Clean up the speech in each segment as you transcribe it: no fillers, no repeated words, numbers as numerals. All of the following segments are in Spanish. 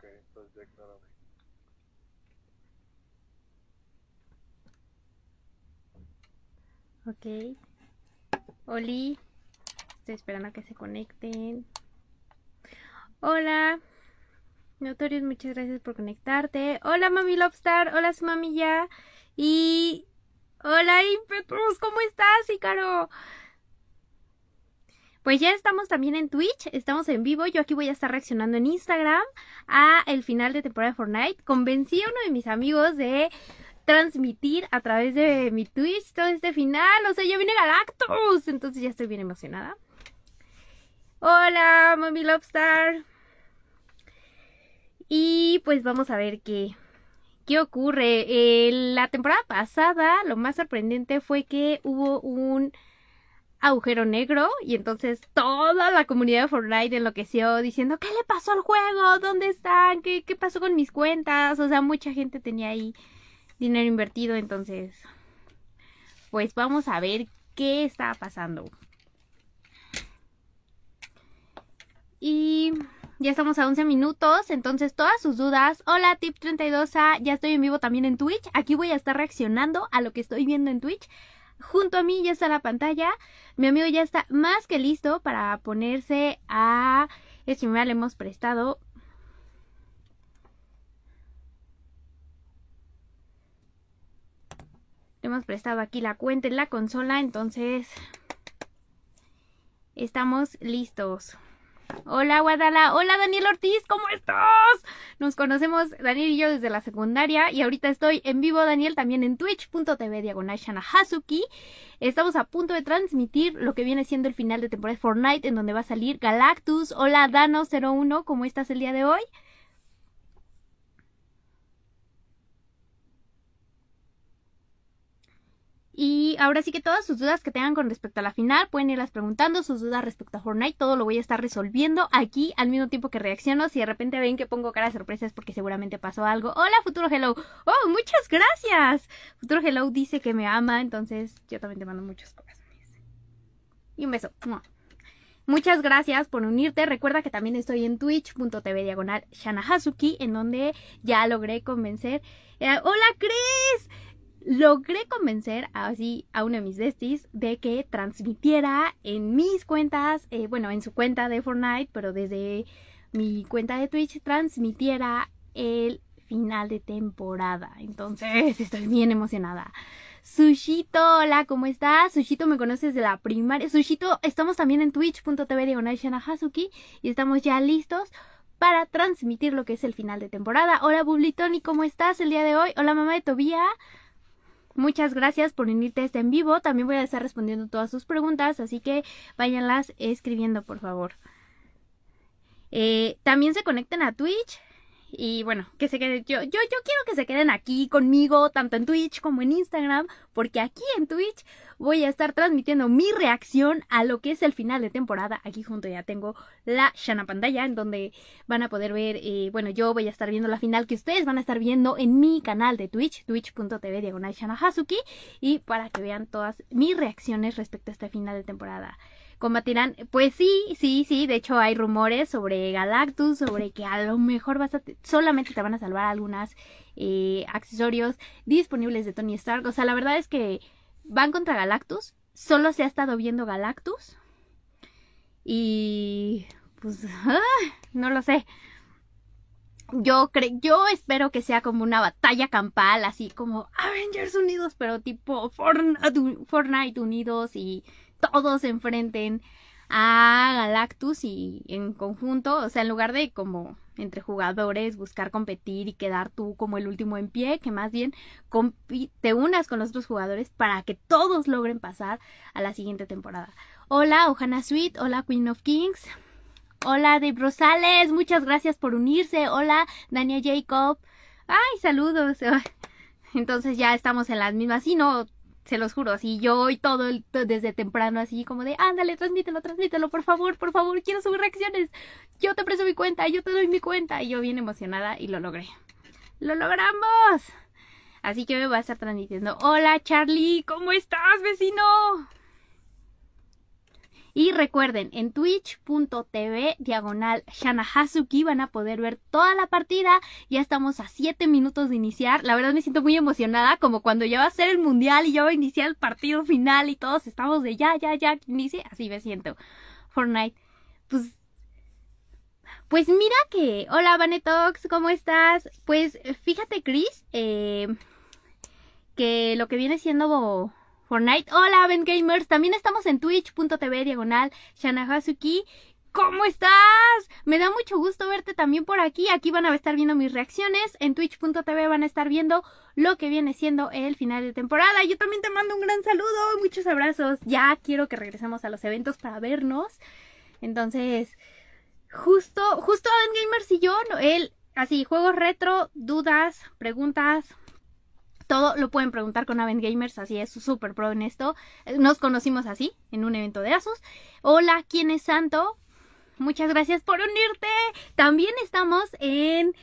entonces ya ignórame. Ok. Oli. Estoy esperando a que se conecten. Hola. Notorious, muchas gracias por conectarte. Hola, Mami Lobstar. Hola, su mami ya. Y... Hola, Impetus. ¿Cómo estás, Ícaro? Pues ya estamos también en Twitch, estamos en vivo. Yo aquí voy a estar reaccionando en Instagram a el final de temporada de Fortnite. Convencí a uno de mis amigos de transmitir a través de mi Twitch todo este final. O sea, ya viene Galactus. Entonces ya estoy bien emocionada. Hola, Mami Lobstar. Y pues vamos a ver qué ocurre. La temporada pasada lo más sorprendente fue que hubo un agujero negro y entonces toda la comunidad de Fortnite enloqueció diciendo ¿qué le pasó al juego? ¿Dónde están? ¿Qué pasó con mis cuentas? O sea, mucha gente tenía ahí dinero invertido, entonces pues vamos a ver qué está pasando. Y ya estamos a 11 minutos, entonces todas sus dudas. Hola, Tip32A, ya estoy en vivo también en Twitch. Aquí voy a estar reaccionando a lo que estoy viendo en Twitch. Junto a mí ya está la pantalla. Mi amigo ya está más que listo para ponerse a streamear. Le hemos prestado. Le hemos prestado aquí la cuenta en la consola. Entonces estamos listos. Hola, Guadala. Hola, Daniel Ortiz. ¿Cómo estás? Nos conocemos, Daniel y yo, desde la secundaria. Y ahorita estoy en vivo, Daniel, también en twitch.tv/Shana_Hazuki. Estamos a punto de transmitir lo que viene siendo el final de temporada de Fortnite, en donde va a salir Galactus. Hola, Dano01. ¿Cómo estás el día de hoy? Y ahora sí que todas sus dudas que tengan con respecto a la final pueden irlas preguntando, sus dudas respecto a Fortnite, todo lo voy a estar resolviendo aquí al mismo tiempo que reacciono. Si de repente ven que pongo cara de sorpresa es porque seguramente pasó algo. Hola, Futuro Hello. Oh, muchas gracias. Futuro Hello dice que me ama, entonces yo también te mando muchos corazones. Y un beso. Muchas gracias por unirte. Recuerda que también estoy en twitch.tv/Shana_Hazuki, en donde ya logré convencer. ¡Hola, Chris! Logré convencer así a uno de mis besties de que transmitiera en mis cuentas, bueno, en su cuenta de Fortnite, pero desde mi cuenta de Twitch, transmitiera el final de temporada. Entonces estoy bien emocionada. Sushito, hola, ¿cómo estás? Sushito, me conoces de la primaria. Sushito, estamos también en twitch.tv/Shana_Hazuki y estamos ya listos para transmitir lo que es el final de temporada. Hola, Bublitoni, ¿cómo estás el día de hoy? Hola, mamá de Tobía. Muchas gracias por unirte a este en vivo. También voy a estar respondiendo todas sus preguntas, así que váyanlas escribiendo, por favor. También se conecten a Twitch. Y bueno, que se queden. Yo quiero que se queden aquí conmigo, tanto en Twitch como en Instagram, porque aquí en Twitch voy a estar transmitiendo mi reacción a lo que es el final de temporada. Aquí junto ya tengo la Shana pantalla, en donde van a poder ver, bueno, yo voy a estar viendo la final que ustedes van a estar viendo en mi canal de Twitch, twitch.tv/Shana_Hazuki, y para que vean todas mis reacciones respecto a este final de temporada. Combatirán, pues sí, de hecho hay rumores sobre Galactus, sobre que a lo mejor solamente te van a salvar algunas accesorios disponibles de Tony Stark. O sea, la verdad es que van contra Galactus, solo se ha estado viendo Galactus y pues no lo sé. Yo espero que sea como una batalla campal, así como Avengers unidos, pero tipo Fortnite unidos y todos se enfrenten a Galactus y en conjunto, o sea, en lugar de como entre jugadores buscar competir y quedar tú como el último en pie, que más bien te unas con los otros jugadores para que todos logren pasar a la siguiente temporada. Hola, Ohana Sweet, hola, Queen of Kings. Hola, Dave Rosales, muchas gracias por unirse. Hola, Dania Jacob. Ay, saludos. Entonces ya estamos en las mismas. Sí, no, se los juro. Así yo y todo desde temprano, así como de, ándale, transmítelo, por favor, quiero subir reacciones. Yo te presto mi cuenta, yo te doy mi cuenta. Y yo bien emocionada y lo logré. ¡Lo logramos! Así que me voy a estar transmitiendo. Hola, Charlie, ¿cómo estás, vecino? Y recuerden, en twitch.tv/ShanaHazuki van a poder ver toda la partida. Ya estamos a 7 minutos de iniciar. La verdad me siento muy emocionada, como cuando ya va a ser el mundial y ya va a iniciar el partido final y todos estamos de ya, que inicie. Así me siento. Fortnite. Pues mira que... Hola, Vanetox, ¿cómo estás? Pues fíjate, Chris, que lo que viene siendo... Fortnite. Hola, Ben Gamers. También estamos en twitch.tv/ShanaHazuki. ¿Cómo estás? Me da mucho gusto verte también por aquí. Aquí van a estar viendo mis reacciones. En twitch.tv van a estar viendo lo que viene siendo el final de temporada. Yo también te mando un gran saludo. Muchos abrazos. Ya quiero que regresemos a los eventos para vernos. Entonces, justo Ben Gamers y yo, así, juegos retro, dudas, preguntas... Todo lo pueden preguntar con Aven Gamers, así es, súper pro en esto. Nos conocimos así, en un evento de Asus. Hola, ¿quién es Santo? Muchas gracias por unirte. También estamos en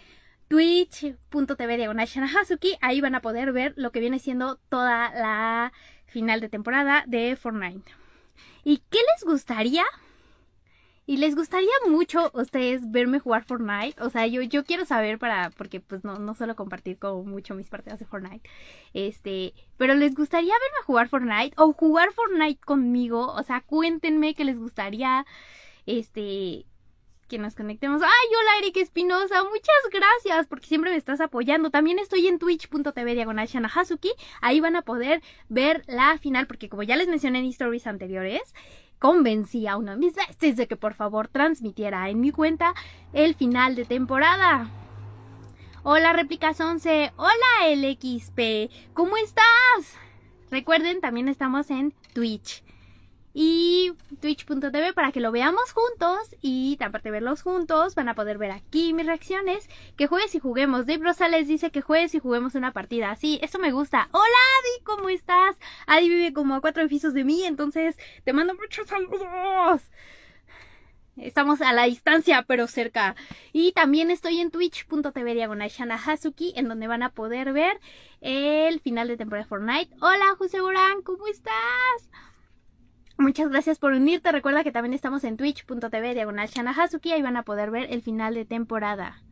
twitch.tv/ShanaHazuki. Ahí van a poder ver lo que viene siendo toda la final de temporada de Fortnite. ¿Y qué les gustaría? ¿Y les gustaría mucho a ustedes verme jugar Fortnite? O sea, yo quiero saber porque pues no suelo compartir como mucho mis partidas de Fortnite. Pero ¿les gustaría verme jugar Fortnite? O jugar Fortnite conmigo. O sea, cuéntenme que les gustaría, que nos conectemos. ¡Ay, hola, Eric Espinosa! Muchas gracias, porque siempre me estás apoyando. También estoy en twitch.tv/ShanaHazuki. Ahí van a poder ver la final, porque como ya les mencioné en stories anteriores, convencí a uno de mis besties de que por favor transmitiera en mi cuenta el final de temporada. Hola, Réplicas 11. Hola, LXP. ¿Cómo estás? Recuerden, también estamos en Twitch. Y twitch.tv para que lo veamos juntos. Y aparte de verlos juntos, van a poder ver aquí mis reacciones. Que juegues y juguemos. Dave Rosales dice que juegues y juguemos una partida. Sí, eso me gusta. Hola, Adi, ¿cómo estás? Adi vive como a 4 edificios de mí, entonces te mando muchos saludos. Estamos a la distancia, pero cerca. Y también estoy en twitch.tv/ShanaHazuki, en donde van a poder ver el final de temporada de Fortnite. Hola, José Borán, ¿cómo estás? Muchas gracias por unirte. Recuerda que también estamos en twitch.tv/ShanaHazuki. Ahí van a poder ver el final de temporada.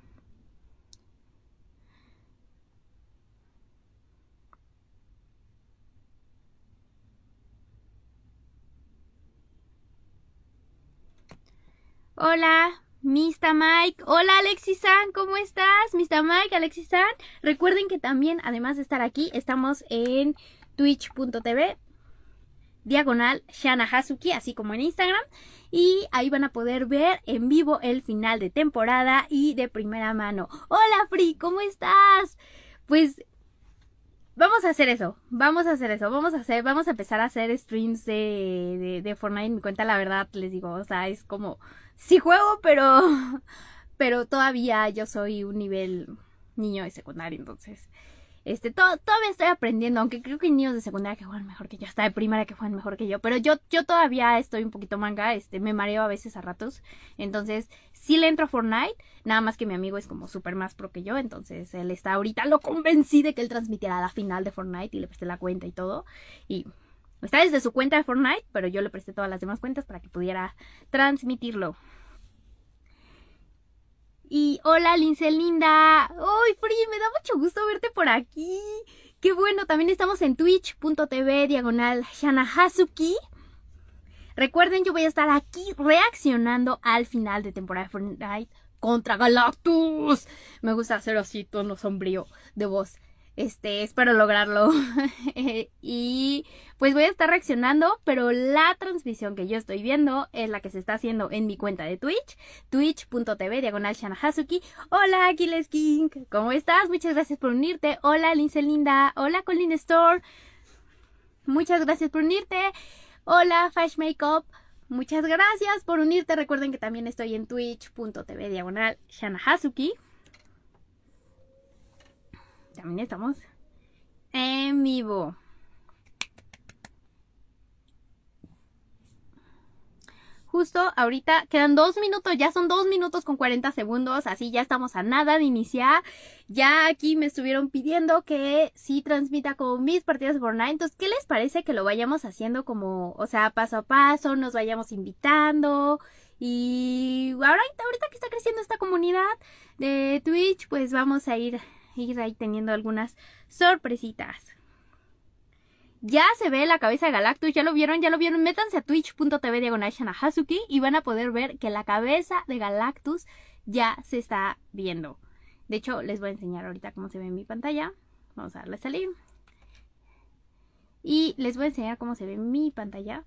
Hola, Mr. Mike. Hola, Alexis-san, ¿cómo estás? Mr. Mike, Alexis-san. Recuerden que también, además de estar aquí, estamos en twitch.tv/ShanaHazuki, así como en Instagram. Y ahí van a poder ver en vivo el final de temporada y de primera mano. Hola, Free, ¿cómo estás? Pues vamos a hacer eso. Vamos a empezar a hacer streams de Fortnite en mi cuenta. La verdad, les digo, o sea, es como... Sí juego, pero todavía yo soy un nivel niño de secundaria, entonces... todavía estoy aprendiendo, aunque creo que hay niños de secundaria que juegan mejor que yo, hasta de primaria que juegan mejor que yo, pero yo todavía estoy un poquito manga, me mareo a veces a ratos, entonces sí le entro a Fortnite, nada más que mi amigo es como súper más pro que yo, entonces él está ahorita, lo convencí de que él transmitiera la final de Fortnite y le presté la cuenta y todo, y está desde su cuenta de Fortnite, pero yo le presté todas las demás cuentas para que pudiera transmitirlo. Y hola, Lincelinda. ¡Uy, Free! Me da mucho gusto verte por aquí. ¡Qué bueno! También estamos en twitch.tv/ShanaHazuki. Recuerden, yo voy a estar aquí reaccionando al final de temporada de Fortnite contra Galactus. Me gusta hacer así tono sombrío de voz. Espero lograrlo. Y pues voy a estar reaccionando, pero la transmisión que yo estoy viendo es la que se está haciendo en mi cuenta de Twitch, twitch.tv/ShanaHazuki. Hola, Aquiles King, ¿cómo estás? Muchas gracias por unirte. Hola, Lincelinda. Hola, Colin Store. Muchas gracias por unirte. Hola, Fash Makeup. Muchas gracias por unirte. Recuerden que también estoy en twitch.tv/ShanaHazuki. También estamos en vivo. Justo ahorita quedan 2 minutos, ya son 2 minutos con 40 segundos, así ya estamos a nada de iniciar. Ya aquí me estuvieron pidiendo que sí transmita como mis partidas de Fortnite. Entonces, ¿qué les parece que lo vayamos haciendo como, o sea, paso a paso, nos vayamos invitando? Y ahorita que está creciendo esta comunidad de Twitch, pues vamos a ir ahí teniendo algunas sorpresitas. Ya se ve la cabeza de Galactus, ya lo vieron, métanse a twitch.tv/ShanaHazuki y van a poder ver que la cabeza de Galactus ya se está viendo. De hecho, les voy a enseñar ahorita cómo se ve en mi pantalla. Vamos a darle a salir. Y les voy a enseñar cómo se ve en mi pantalla.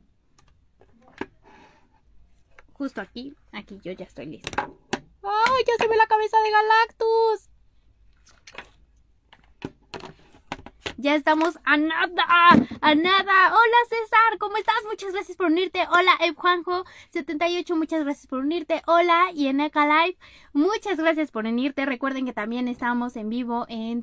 Justo aquí yo ya estoy lista. ¡Ay, ya se ve la cabeza de Galactus! Ya estamos a nada, a nada. Hola César, ¿cómo estás? Muchas gracias por unirte. Hola Juanjo78, muchas gracias por unirte. Hola Yeneka Live, muchas gracias por unirte. Recuerden que también estamos en vivo en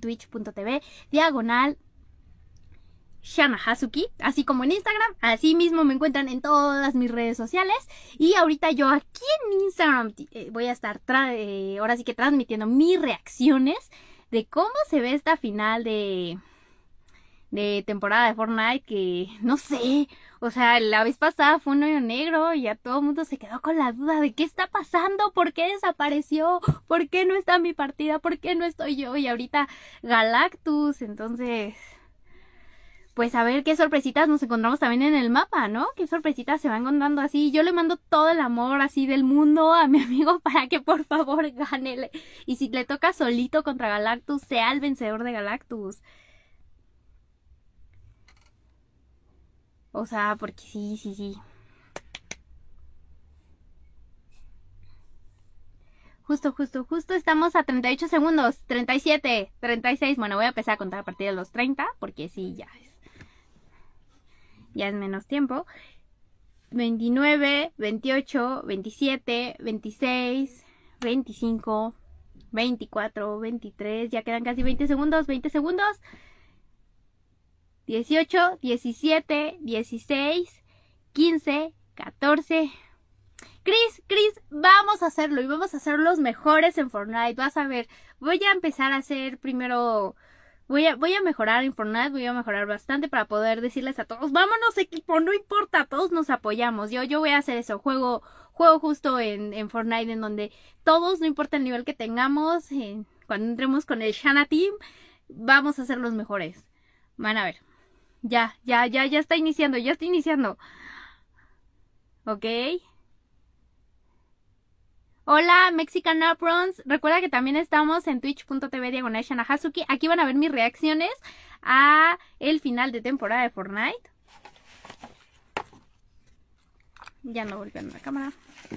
twitch.tv/ShanaHazuki, así como en Instagram. Así mismo me encuentran en todas mis redes sociales. Y ahorita yo aquí en Instagram voy a estar ahora sí que transmitiendo mis reacciones de cómo se ve esta final de temporada de Fortnite, que no sé, o sea, la vez pasada fue un hoyo negro y ya todo el mundo se quedó con la duda de qué está pasando, por qué desapareció, por qué no está mi partida, por qué no estoy yo, y ahorita Galactus. Entonces, pues a ver qué sorpresitas nos encontramos también en el mapa, ¿no? Qué sorpresitas se van encontrando así. Yo le mando todo el amor así del mundo a mi amigo para que por favor gane, y si le toca solito contra Galactus, sea el vencedor de Galactus. O sea, porque sí. Justo estamos a 38 segundos. 37, 36. Bueno, voy a empezar a contar a partir de los 30, porque sí, ya es menos tiempo. 29, 28, 27, 26, 25, 24, 23. Ya quedan casi 20 segundos. 20 segundos. 18, 17, 16, 15, 14. Chris, vamos a hacerlo y vamos a ser los mejores en Fortnite. Vas a ver, voy a empezar a hacer primero, voy a mejorar en Fortnite, voy a mejorar bastante para poder decirles a todos, vámonos equipo, no importa, todos nos apoyamos. Yo voy a hacer eso, juego justo en Fortnite, en donde todos, no importa el nivel que tengamos, cuando entremos con el Shana Team, vamos a ser los mejores. Van a ver. Ya está iniciando, Ok. Hola, Mexican Aprons. Recuerda que también estamos en twitch.tv/ShanaHazuki. Aquí van a ver mis reacciones a el final de temporada de Fortnite. Ya no volviendo la cámara.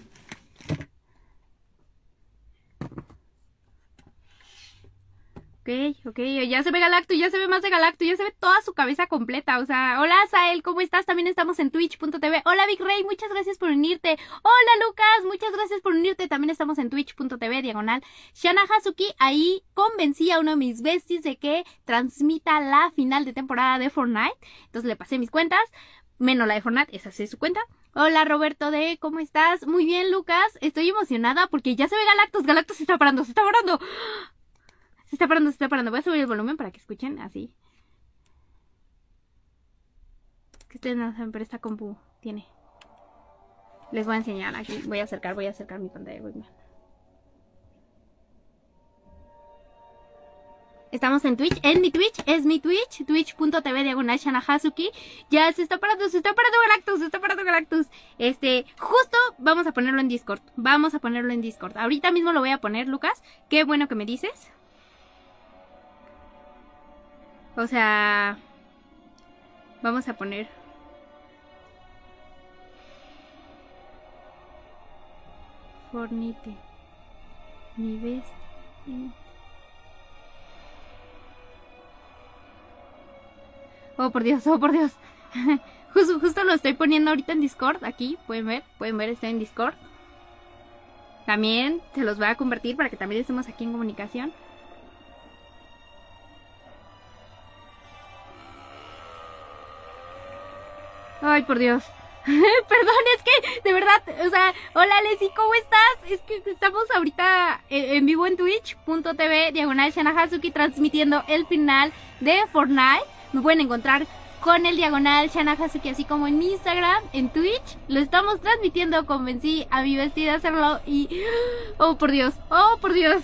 Ok, ya se ve Galactus, ya se ve más de Galactus, ya se ve toda su cabeza completa. O sea, hola Sael, ¿cómo estás? También estamos en twitch.tv. Hola Big Ray, muchas gracias por unirte. Hola Lucas, muchas gracias por unirte. También estamos en twitch.tv/ShanaHazuki. Ahí convencí a uno de mis besties de que transmita la final de temporada de Fortnite. Entonces le pasé mis cuentas, menos la de Fortnite, esa sí es su cuenta. Hola Roberto D, ¿cómo estás? Muy bien Lucas, estoy emocionada porque ya se ve Galactus. Galactus se está parando. Se está parando. Voy a subir el volumen para que escuchen así. Es que ustedes no saben, pero esta compu tiene. Les voy a enseñar aquí. Voy a acercar mi pantalla. Estamos en Twitch. En mi Twitch, es mi Twitch. Twitch.tv/ShanaHazuki. Ya se está parando Galactus. Justo vamos a ponerlo en Discord. Ahorita mismo lo voy a poner, Lucas. Qué bueno que me dices. O sea, vamos a poner Fornite, mi bestia. Oh por Dios. Justo lo estoy poniendo ahorita en Discord. Aquí, pueden ver, estoy en Discord. También se los voy a convertir para que también estemos aquí en comunicación. Ay, por Dios. Perdón, es que, de verdad, o sea, hola Leslie, ¿cómo estás? Es que estamos ahorita en vivo en twitch.tv/Shana transmitiendo el final de Fortnite. Me pueden encontrar con el /Shana así como en Instagram, en Twitch. Lo estamos transmitiendo, convencí a mi vestida a hacerlo y... ¡oh, por Dios! ¡Oh, por Dios!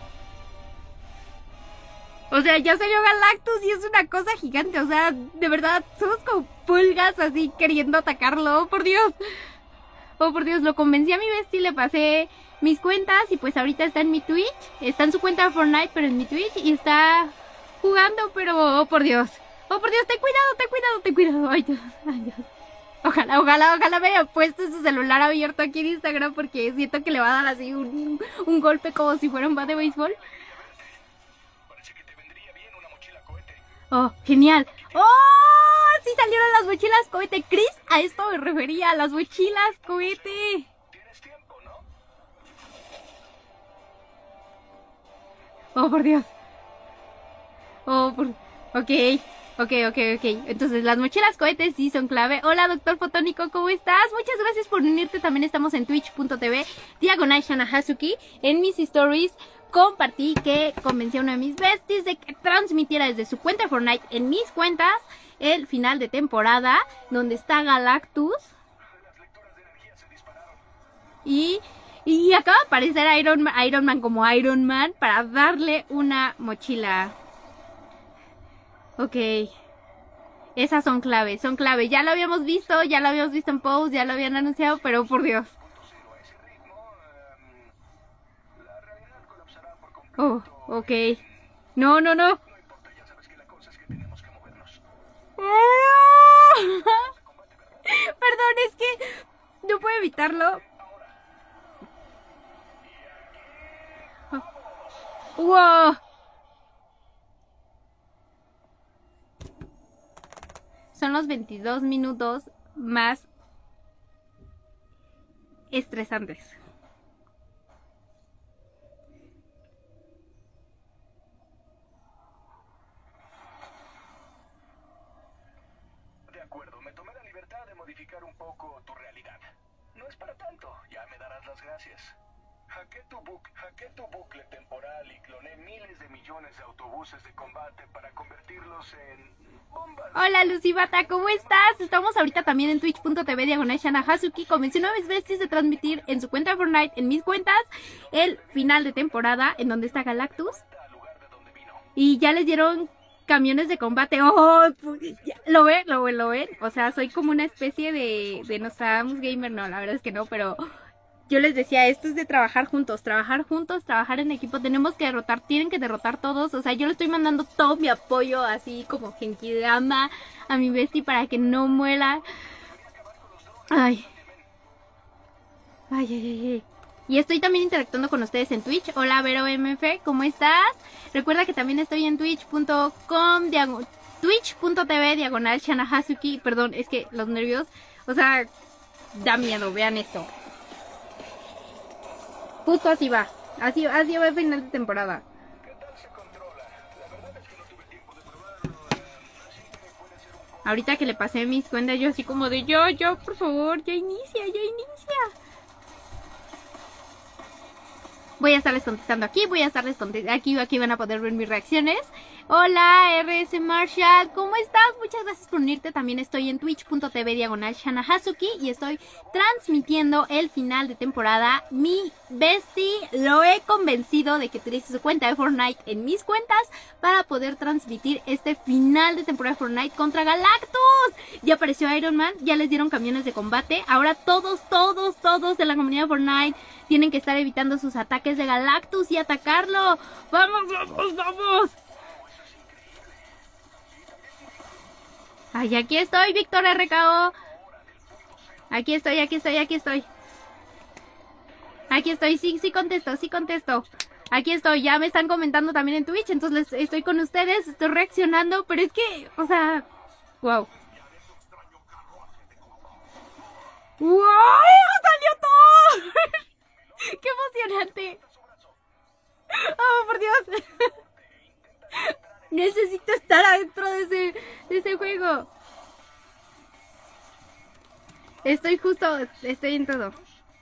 O sea, ya salió Galactus y es una cosa gigante. O sea, de verdad, somos como pulgas así queriendo atacarlo. ¡Oh, por Dios! ¡Oh, por Dios! Lo convencí a mi bestie, le pasé mis cuentas y pues ahorita está en mi Twitch. Está en su cuenta de Fortnite, pero en mi Twitch y está jugando, pero... ¡oh, por Dios! ¡Oh, por Dios! ¡Ten cuidado, ten cuidado, ten cuidado! ¡Ay, Dios! ¡Ay, Dios! Ojalá me haya puesto su celular abierto aquí en Instagram porque siento que le va a dar así un golpe como si fuera un bat de béisbol. Oh, genial. ¡Oh! Sí salieron las mochilas cohete. Chris, a esto me refería, a las mochilas cohete. ¿Tienes tiempo, no? Oh, por Dios. Oh, por... Ok. Entonces, las mochilas cohetes sí son clave. Hola, doctor Fotónico, ¿cómo estás? Muchas gracias por unirte. También estamos en twitch.tv/Shana. En mis stories compartí que convencí a uno de mis besties de que transmitiera desde su cuenta de Fortnite en mis cuentas el final de temporada, donde está Galactus. Y acaba de aparecer Iron Man como Iron Man para darle una mochila. Ok. Esas son clave. Ya lo habíamos visto en post, ya lo habían anunciado, pero por Dios. Oh, ok. No. No importa, ya sabes que la cosa es que tenemos que movernos. Perdón, es que no puedo evitarlo. Wow. Son los 22 minutos más estresantes. De acuerdo, me tomé la libertad de modificar un poco tu realidad. No es para tanto, ya me darás las gracias. Hackeé tu bucle temporal y cloné miles de millones de autobuses de combate para convertirlos en bombas. Hola Lucibata, ¿cómo estás? Estamos ahorita también en twitch.tv/Shana. Convenció a mis besties de transmitir en su cuenta de Fortnite, en mis cuentas, el final de temporada en donde está Galactus. Y ya les dieron camiones de combate. ¡Oh! ¿Lo ven? O sea, soy como una especie de Nostradamus Gamer. No, la verdad es que no, pero... yo les decía, esto es de trabajar juntos, trabajar en equipo, tienen que derrotar todos, o sea, yo le estoy mandando todo mi apoyo, así como Genkidama a mi bestie para que no muera. Ay. Y estoy también interactuando con ustedes en Twitch. Hola, Vero MF, ¿cómo estás? Recuerda que también estoy en twitch.tv/Shana. Perdón, es que los nervios, o sea, da miedo, vean esto. Justo así va el final de temporada. ¿Qué tal se controla? La verdad es que no tuve tiempo de probarlo, así que puede ser un poco... Ahorita que le pasé mis cuentas, yo así como de yo, por favor, ya inicia. Voy a estarles contestando aquí, aquí van a poder ver mis reacciones. Hola, RS Marshall, ¿cómo estás? Muchas gracias por unirte. También estoy en twitch.tv/Shana y estoy transmitiendo el final de temporada. Mi bestie lo he convencido de que utilice su cuenta de Fortnite en mis cuentas para poder transmitir este final de temporada de Fortnite contra Galactus. Ya apareció Iron Man, ya les dieron camiones de combate. Ahora todos de la comunidad de Fortnite tienen que estar evitando sus ataques de Galactus y atacarlo. ¡Vamos! Ay, aquí estoy, Víctor RKO. Aquí estoy. Sí contesto. Aquí estoy, ya me están comentando también en Twitch, entonces estoy con ustedes, estoy reaccionando, pero es que, o sea, wow. ¡Wow! ¡Salió todo! ¡Qué emocionante! ¡Oh, por Dios! Necesito estar adentro de ese juego. Estoy justo, estoy en todo.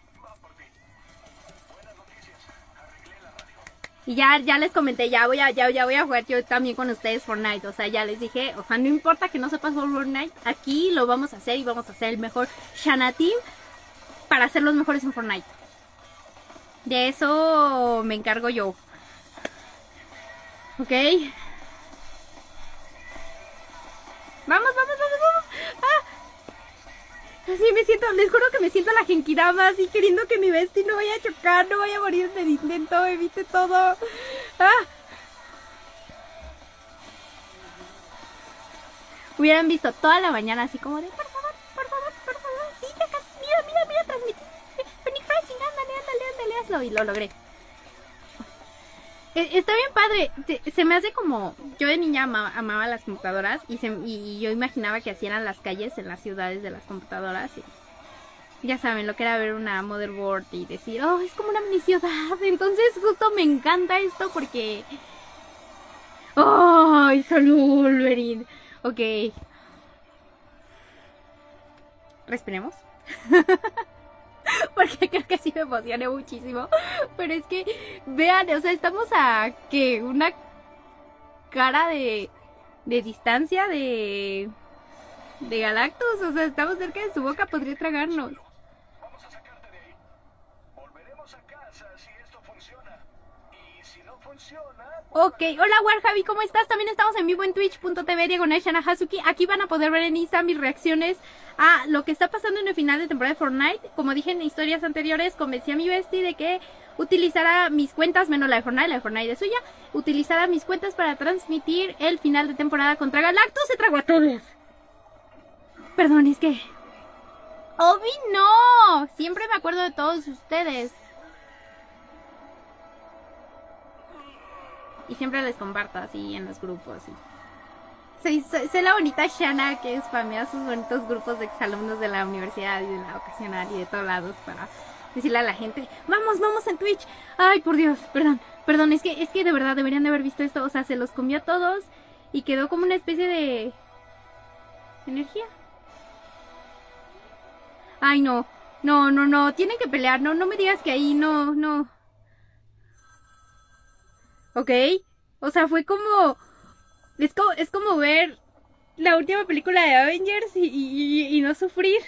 Y ya les comenté, ya voy a jugar yo también con ustedes Fortnite. O sea, ya les dije, o sea, no importa que no sepas Fortnite, aquí lo vamos a hacer y vamos a hacer el mejor Shanna Team para ser los mejores en Fortnite. De eso me encargo yo. ¿Ok? Vamos. ¡Ah! Así me siento, les juro que me siento la Genkidama, así queriendo que mi bestie no vaya a chocar, no vaya a morir en el intento, evite todo. ¡Ah! Hubieran visto toda la mañana así como de, por favor, sí, ya casi, mira, transmití. Phoenix Rising, ándale, hazlo, y lo logré. Está bien padre, se me hace como, yo de niña amaba las computadoras y yo imaginaba que hacían las calles en las ciudades de las computadoras y ya saben lo que era ver una motherboard y decir, oh, es como una mini ciudad, entonces justo me encanta esto porque, oh, salud, Wolverine, ok, respiremos. Porque creo que sí me emocioné muchísimo. Pero es que, vean, o sea, estamos a que una cara de distancia de Galactus. O sea, estamos cerca de su boca, podría tragarnos. Vamos a sacarte de ahí. Volveremos a casa si esto funciona. Y si no funciona... Ok, hola Warjavi, ¿cómo estás? También estamos en vivo en twitch.tv/Shana-Hazuki. Aquí van a poder ver en Insta mis reacciones a lo que está pasando en el final de temporada de Fortnite. Como dije en historias anteriores, convencí a mi bestie de que utilizara mis cuentas, menos la de Fortnite es suya, utilizara mis cuentas para transmitir el final de temporada contra Galactus. Se tragó a todos. Perdón, es que... ¡Obi, no! Siempre me acuerdo de todos ustedes. Y siempre les comparto así en los grupos. Soy la bonita Shanna que spamea sus bonitos grupos de exalumnos de la universidad y de la vocacional y de todos lados para decirle a la gente, vamos en Twitch. Ay, por Dios, perdón, es que de verdad deberían de haber visto esto. O sea, se los comió a todos y quedó como una especie de energía. Ay, no, tienen que pelear, no me digas que ahí, no. ¿Ok? O sea, fue como... Es como ver la última película de Avengers y no sufrir.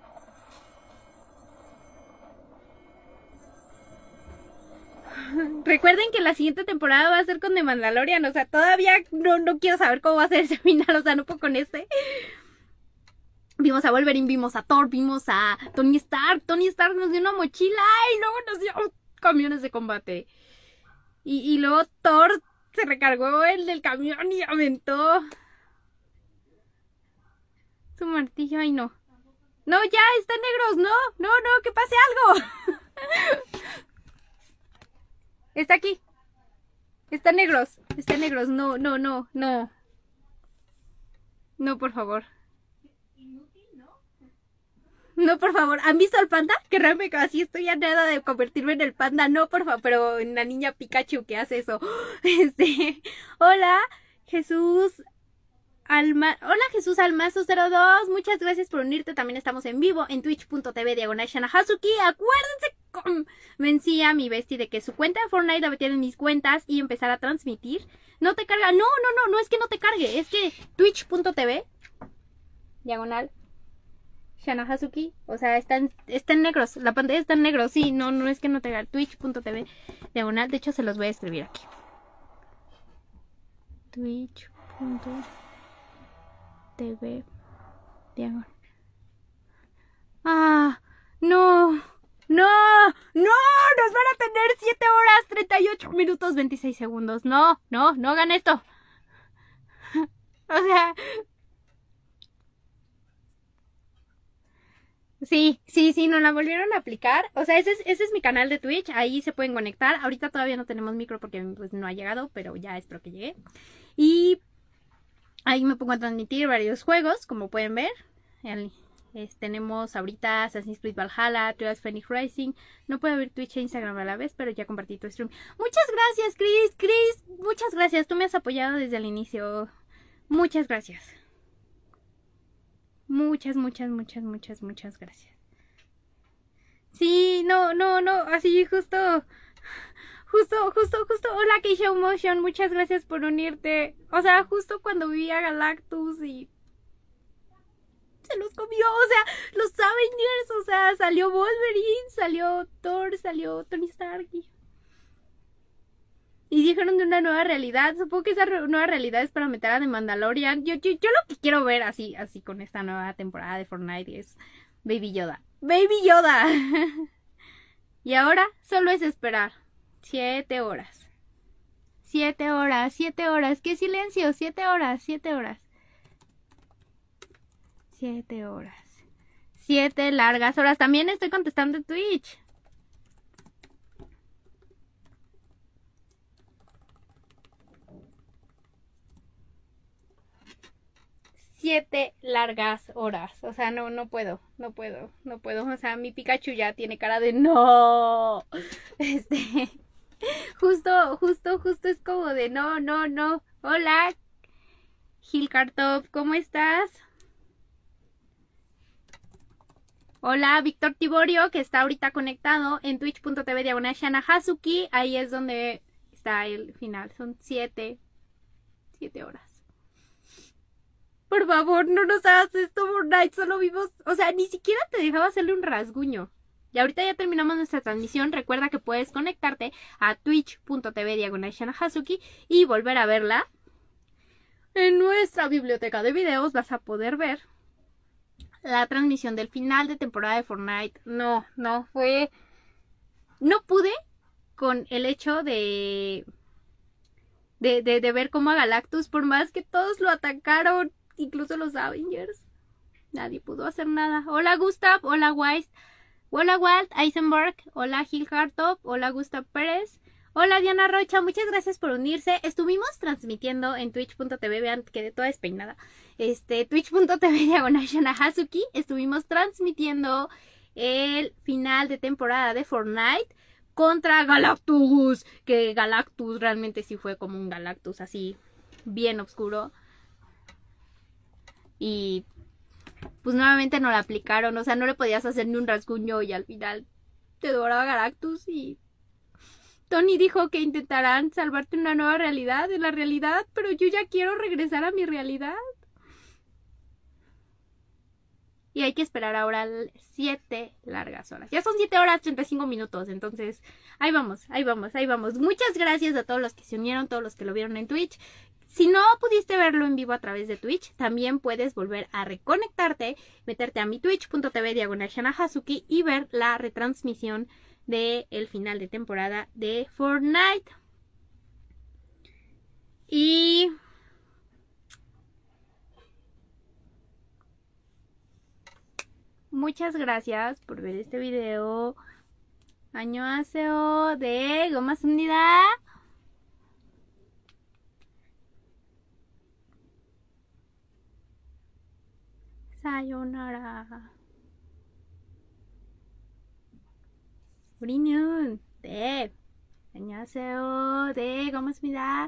Recuerden que la siguiente temporada va a ser con The Mandalorian. O sea, todavía no quiero saber cómo va a ser ese final. O sea, no puedo con este. Vimos a Wolverine, vimos a Thor, vimos a Tony Stark. Tony Stark nos dio una mochila y luego nos dio camiones de combate. Y luego Thor se recargó el del camión y aventó su martillo. Ay, no. No, ya, están negros, no, que pase algo. Está aquí. Están negros, no. No, por favor. No, por favor. ¿Han visto al panda? Que realmente así estoy a nada de convertirme en el panda. No, por favor, pero en la niña Pikachu que hace eso. Hola, Jesús Almazo02. Muchas gracias por unirte. También estamos en vivo en twitch.tv/Shana-Hazuki. Acuérdense, convencí a mi bestie de que su cuenta de Fortnite la metiera en mis cuentas y empezar a transmitir. No te carga. No es que no te cargue. Es que twitch.tv Shana-Hazuki, o sea, está en negros, la pantalla está en negro, sí, no es que no tenga, twitch.tv /, de hecho se los voy a escribir aquí. Twitch.tv /. Ah, no, nos van a tener 7 horas, 38 minutos, 26 segundos, no hagan esto. O sea... Sí, nos la volvieron a aplicar. O sea, ese es mi canal de Twitch. Ahí se pueden conectar. Ahorita todavía no tenemos micro porque pues no ha llegado, pero ya espero que llegue. Y ahí me pongo a transmitir varios juegos, como pueden ver. Tenemos ahorita Assassin's Creed Valhalla, Trials Phoenix Rising. No puedo abrir Twitch e Instagram a la vez, pero ya compartí tu stream. Muchas gracias, Chris. Muchas gracias. Tú me has apoyado desde el inicio. Muchas gracias. Muchas, muchas, muchas, muchas, muchas gracias. Sí, no, así justo. Hola, Keisha Motion, muchas gracias por unirte. O sea, justo cuando vi a Galactus y se los comió, o sea, los Avengers, o sea, salió Wolverine, salió Thor, salió Tony Stark. Y dijeron de una nueva realidad. Supongo que esa nueva realidad es para meter a The Mandalorian. Yo lo que quiero ver así con esta nueva temporada de Fortnite es Baby Yoda. ¡Baby Yoda! Y ahora solo es esperar. 7 horas. 7 horas, 7 horas. ¡Qué silencio! 7 horas, 7 horas. 7 horas. 7 largas horas. También estoy contestando en Twitch. 7 largas horas. O sea, no puedo. O sea, mi Pikachu ya tiene cara de no. Justo es como de no. Hola, Gilkartop, ¿cómo estás? Hola, Víctor Tiborio, que está ahorita conectado en twitch.tv/Shana Hazuki. Ahí es donde está el final. Son 7 horas. Por favor, no nos hagas esto, Fortnite. Solo vimos, o sea, ni siquiera te dejaba hacerle un rasguño. Y ahorita ya terminamos nuestra transmisión. Recuerda que puedes conectarte a twitch.tv/Shana Hazuki y volver a verla. En nuestra biblioteca de videos vas a poder ver la transmisión del final de temporada de Fortnite. No pude con el hecho de ver cómo a Galactus, por más que todos lo atacaron, incluso los Avengers, nadie pudo hacer nada. Hola Gustav, hola Wise, hola Walt Eisenberg, hola Gil Hartop, hola Gustav Pérez, hola Diana Rocha, muchas gracias por unirse. Estuvimos transmitiendo en twitch.tv, vean, quedé toda despeinada, twitch.tv/Shana Hazuki. Estuvimos transmitiendo el final de temporada de Fortnite contra Galactus, que Galactus realmente sí fue como un Galactus así bien oscuro. Y pues nuevamente no la aplicaron, o sea, no le podías hacer ni un rasguño y al final te devoraba Galactus. Y Tony dijo que intentarán salvarte una nueva realidad de la realidad, pero yo ya quiero regresar a mi realidad. Y hay que esperar ahora 7 largas horas. Ya son 7 horas 35 minutos. Entonces, ahí vamos. Muchas gracias a todos los que se unieron, todos los que lo vieron en Twitch. Si no pudiste verlo en vivo a través de Twitch, también puedes volver a reconectarte, meterte a mi twitch.tv/Shana Hazuki y ver la retransmisión del final de temporada de Fortnite. Y muchas gracias por ver este video. Annyeonghaseyo de 고맙습니다. 사요나라. 우리는 네. 안녕하세요. 네, 고맙습니다.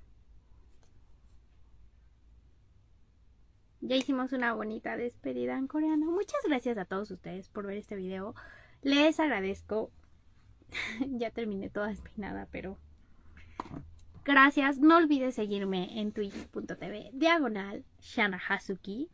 Ya hicimos una bonita despedida en coreano. Muchas gracias a todos ustedes por ver este video. Les agradezco. Ya terminé toda despeinada, pero gracias. No olvides seguirme en twitch.tv/Shana Hazuki.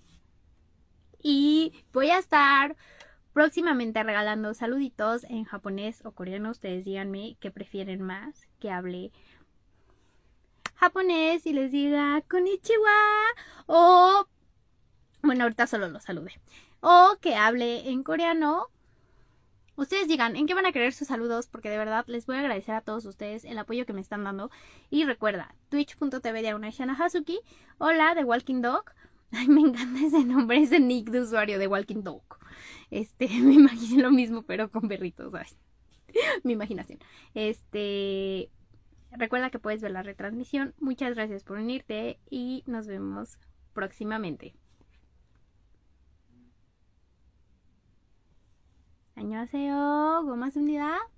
Y voy a estar próximamente regalando saluditos en japonés o coreano. Ustedes díganme qué prefieren más, que hable japonés y les diga konnichiwa, o bueno, ahorita solo los salude, o que hable en coreano. Ustedes digan en qué van a querer sus saludos, porque de verdad les voy a agradecer a todos ustedes el apoyo que me están dando. Y recuerda, twitch.tv/Shana Hazuki. Hola, The Walking Dog. Ay, me encanta ese nombre, ese nick de usuario de Walking Dog. Me imagino lo mismo, pero con perritos. Ay, mi imaginación. Recuerda que puedes ver la retransmisión. Muchas gracias por unirte y nos vemos próximamente. 안녕하세요. 고맙습니다.